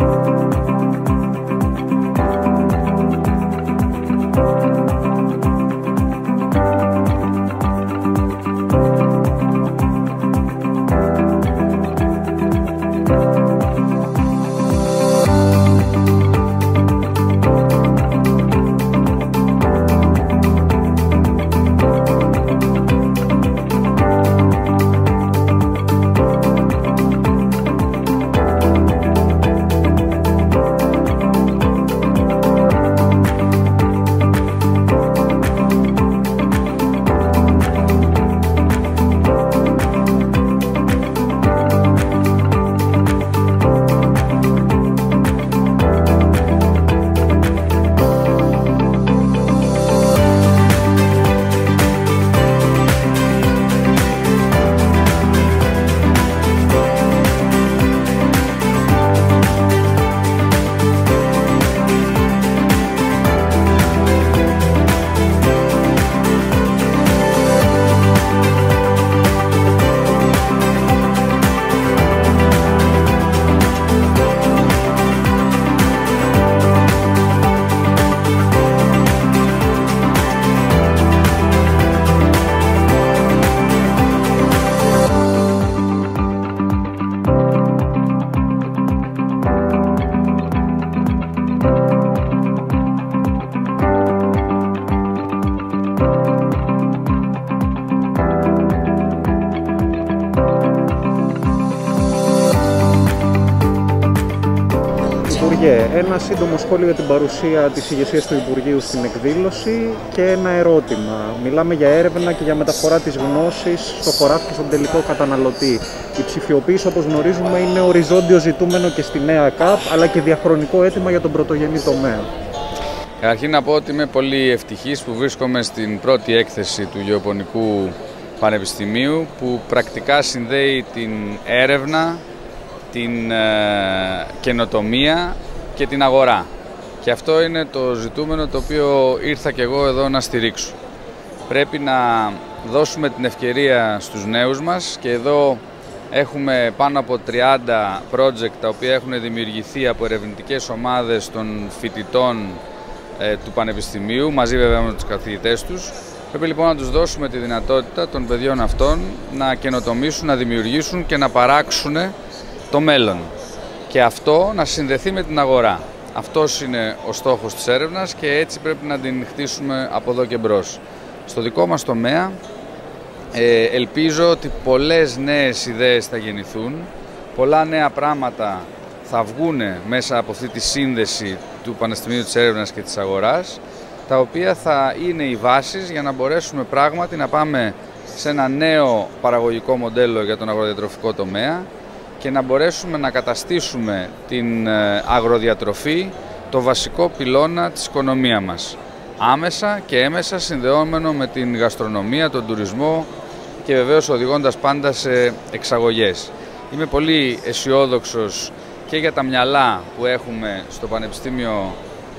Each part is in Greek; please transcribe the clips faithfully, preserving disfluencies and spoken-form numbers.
Ένα σύντομο σχόλιο για την παρουσία της ηγεσίας του Υπουργείου στην εκδήλωση και ένα ερώτημα. Μιλάμε για έρευνα και για μεταφορά της γνώσης στο χωράφι και στον τελικό καταναλωτή. Η ψηφιοποίηση, όπως γνωρίζουμε, είναι οριζόντιο ζητούμενο και στη νέα ΚΑΠ, αλλά και διαχρονικό αίτημα για τον πρωτογενή τομέα. Καταρχήν να πω ότι είμαι πολύ ευτυχής που βρίσκομαι στην πρώτη έκθεση του Γεωπονικού Πανεπιστημίου, που πρακτικά συνδέει την έρευνα, την ε, καινοτομία και την αγορά. Και αυτό είναι το ζητούμενο το οποίο ήρθα και εγώ εδώ να στηρίξω. Πρέπει να δώσουμε την ευκαιρία στους νέους μας και εδώ έχουμε πάνω από τριάντα project τα οποία έχουν δημιουργηθεί από ερευνητικές ομάδες των φοιτητών ε, του Πανεπιστημίου, μαζί βέβαια με τους καθηγητές τους. Πρέπει λοιπόν να τους δώσουμε τη δυνατότητα των παιδιών αυτών να καινοτομήσουν, να δημιουργήσουν και να παράξουν το μέλλον. Και αυτό να συνδεθεί με την αγορά. Αυτός είναι ο στόχος της έρευνας και έτσι πρέπει να την χτίσουμε από εδώ και μπρος. Στο δικό μας τομέα ε, ελπίζω ότι πολλές νέες ιδέες θα γεννηθούν, πολλά νέα πράγματα θα βγουν μέσα από αυτή τη σύνδεση του Πανεπιστημίου της Έρευνας και της Αγοράς, τα οποία θα είναι οι βάσεις για να μπορέσουμε πράγματι να πάμε σε ένα νέο παραγωγικό μοντέλο για τον αγροδιατροφικό τομέα και να μπορέσουμε να καταστήσουμε την αγροδιατροφή το βασικό πυλώνα της οικονομίας μας. Άμεσα και έμεσα συνδεόμενο με την γαστρονομία, τον τουρισμό και βεβαίως οδηγώντας πάντα σε εξαγωγές. Είμαι πολύ αισιόδοξος και για τα μυαλά που έχουμε στο Πανεπιστήμιο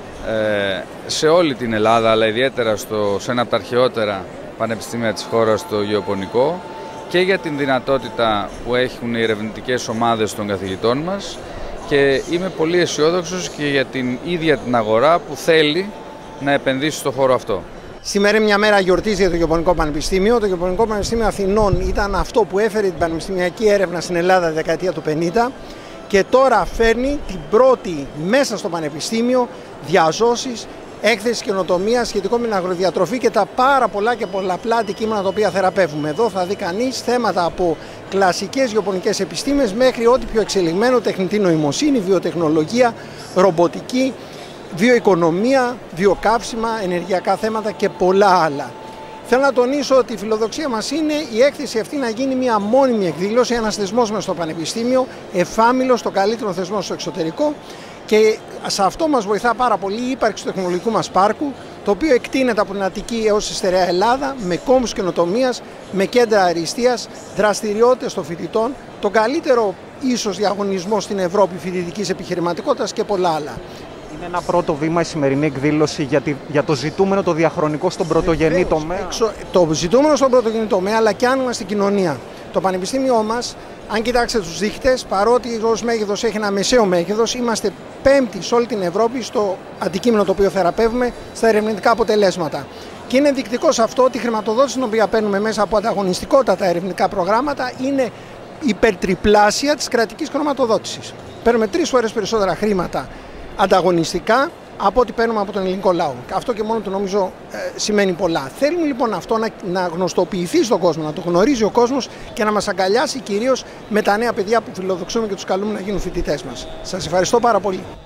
ε, σε όλη την Ελλάδα, αλλά ιδιαίτερα στο, σε ένα από τα αρχαιότερα πανεπιστήμια της χώρας, το Γεωπονικό, και για την δυνατότητα που έχουν οι ερευνητικές ομάδες των καθηγητών μας, και είμαι πολύ αισιόδοξος και για την ίδια την αγορά που θέλει να επενδύσει στο χώρο αυτό. Σήμερα είναι μια μέρα γιορτής για το Γεωπονικό Πανεπιστήμιο. Το Γεωπονικό Πανεπιστήμιο Αθηνών ήταν αυτό που έφερε την πανεπιστημιακή έρευνα στην Ελλάδα τη δεκαετία του πενήντα και τώρα φέρνει την πρώτη μέσα στο Πανεπιστήμιο διαζώσεις, έκθεση καινοτομία σχετικό με την αγροδιατροφή και τα πάρα πολλά και πολλαπλά αντικείμενα τα οποία θεραπεύουμε. Εδώ θα δει κανείς θέματα από κλασικές γεωπονικές επιστήμες μέχρι ό,τι πιο εξελιγμένο, τεχνητή νοημοσύνη, βιοτεχνολογία, ρομποτική, βιοοικονομία, βιοκαύσιμα, ενεργειακά θέματα και πολλά άλλα. Θέλω να τονίσω ότι η φιλοδοξία μας είναι η έκθεση αυτή να γίνει μια μόνιμη εκδήλωση, ένας θεσμός μας στο Πανεπιστήμιο, εφάμιλος, το καλύτερο θεσμό στο εξωτερικό, και σε αυτό μας βοηθά πάρα πολύ η ύπαρξη του τεχνολογικού μας πάρκου, το οποίο εκτείνεται από την Αττική έως τη στερεά Ελλάδα, με κόμβους καινοτομίας, με κέντρα αριστείας, δραστηριότητες των φοιτητών, τον καλύτερο ίσως διαγωνισμό στην Ευρώπη φοιτητικής επιχειρηματικότητας και πολλά άλλα. Είναι ένα πρώτο βήμα η σημερινή εκδήλωση για, τη, για το ζητούμενο το διαχρονικό στον πρωτογενή τομέα. Εξω, το ζητούμενο στον πρωτογενή τομέα, αλλά και άνοιγμα στην κοινωνία. Το Πανεπιστήμιό μας Αν κοιτάξετε τους δείκτες, παρότι ως μέγεθος έχει ένα μεσαίο μέγεθος, είμαστε πέμπτη σε όλη την Ευρώπη στο αντικείμενο το οποίο θεραπεύουμε στα ερευνητικά αποτελέσματα. Και είναι ενδεικτικό σε αυτό ότι η χρηματοδότηση την οποία παίρνουμε μέσα από ανταγωνιστικότατα ερευνητικά προγράμματα είναι υπερτριπλάσια της κρατικής χρηματοδότησης. Παίρνουμε τρεις φορές περισσότερα χρήματα ανταγωνιστικά από ό,τι παίρνουμε από τον ελληνικό λαό. Αυτό και μόνο του νομίζω ε, σημαίνει πολλά. Θέλουμε λοιπόν αυτό να, να γνωστοποιηθεί στον κόσμο, να το γνωρίζει ο κόσμος και να μας αγκαλιάσει κυρίως με τα νέα παιδιά που φιλοδοξούμε και τους καλούμε να γίνουν φοιτητές μας. Σας ευχαριστώ πάρα πολύ.